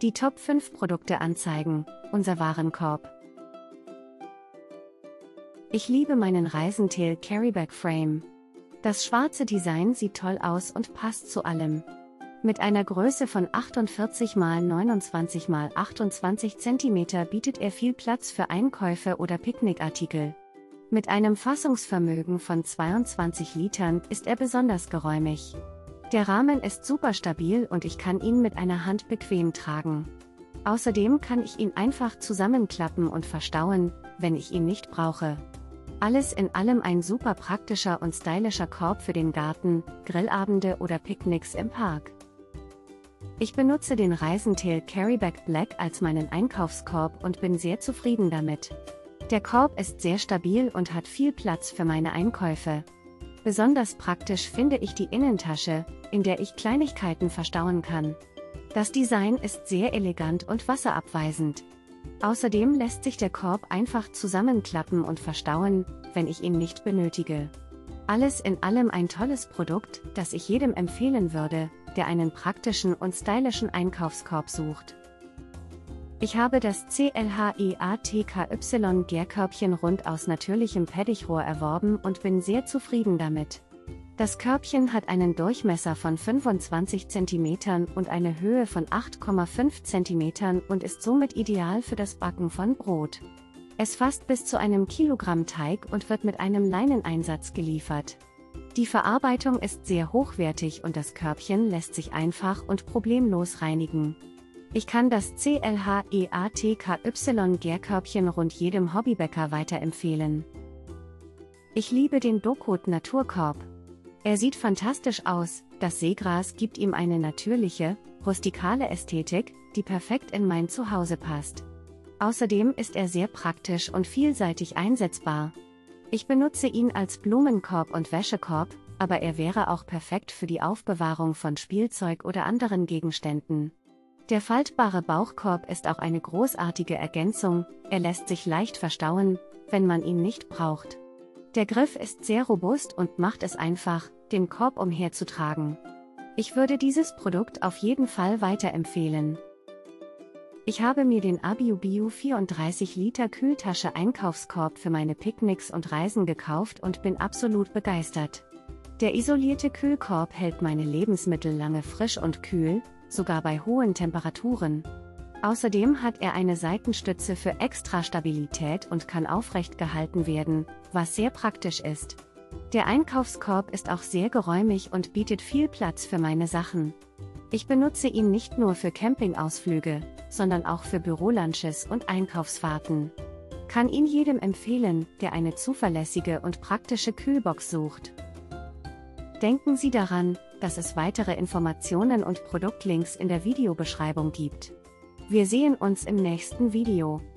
Die Top 5 Produkte anzeigen, unser Warenkorb. Ich liebe meinen Reisentel Carryback Frame. Das schwarze Design sieht toll aus und passt zu allem. Mit einer Größe von 48 x 29 x 28 cm bietet er viel Platz für Einkäufe oder Picknickartikel. Mit einem Fassungsvermögen von 22 Litern ist er besonders geräumig. Der Rahmen ist super stabil und ich kann ihn mit einer Hand bequem tragen. Außerdem kann ich ihn einfach zusammenklappen und verstauen, wenn ich ihn nicht brauche. Alles in allem ein super praktischer und stylischer Korb für den Garten, Grillabende oder Picknicks im Park. Ich benutze den Reisentel Carryback Black als meinen Einkaufskorb und bin sehr zufrieden damit. Der Korb ist sehr stabil und hat viel Platz für meine Einkäufe. Besonders praktisch finde ich die Innentasche, in der ich Kleinigkeiten verstauen kann. Das Design ist sehr elegant und wasserabweisend. Außerdem lässt sich der Korb einfach zusammenklappen und verstauen, wenn ich ihn nicht benötige. Alles in allem ein tolles Produkt, das ich jedem empfehlen würde, der einen praktischen und stylischen Einkaufskorb sucht. Ich habe das CLHEATKY Gärkörbchen rund aus natürlichem Pettichrohr erworben und bin sehr zufrieden damit. Das Körbchen hat einen Durchmesser von 25 cm und eine Höhe von 8,5 cm und ist somit ideal für das Backen von Brot. Es fasst bis zu einem Kilogramm Teig und wird mit einem Leineneinsatz geliefert. Die Verarbeitung ist sehr hochwertig und das Körbchen lässt sich einfach und problemlos reinigen. Ich kann das CLHEATKY Gärkörbchen rund jedem Hobbybäcker weiterempfehlen. Ich liebe den Docode Naturkorb. Er sieht fantastisch aus, das Seegras gibt ihm eine natürliche, rustikale Ästhetik, die perfekt in mein Zuhause passt. Außerdem ist er sehr praktisch und vielseitig einsetzbar. Ich benutze ihn als Blumenkorb und Wäschekorb, aber er wäre auch perfekt für die Aufbewahrung von Spielzeug oder anderen Gegenständen. Der faltbare Bauchkorb ist auch eine großartige Ergänzung, er lässt sich leicht verstauen, wenn man ihn nicht braucht. Der Griff ist sehr robust und macht es einfach, den Korb umherzutragen. Ich würde dieses Produkt auf jeden Fall weiterempfehlen. Ich habe mir den ABIUBIU 34 Liter Kühltasche Einkaufskorb für meine Picknicks und Reisen gekauft und bin absolut begeistert. Der isolierte Kühlkorb hält meine Lebensmittel lange frisch und kühl, sogar bei hohen Temperaturen. Außerdem hat er eine Seitenstütze für extra Stabilität und kann aufrecht gehalten werden, was sehr praktisch ist. Der Einkaufskorb ist auch sehr geräumig und bietet viel Platz für meine Sachen. Ich benutze ihn nicht nur für Campingausflüge, sondern auch für Bürolunches und Einkaufsfahrten. Kann ihn jedem empfehlen, der eine zuverlässige und praktische Kühlbox sucht. Denken Sie daran, dass es weitere Informationen und Produktlinks in der Videobeschreibung gibt. Wir sehen uns im nächsten Video.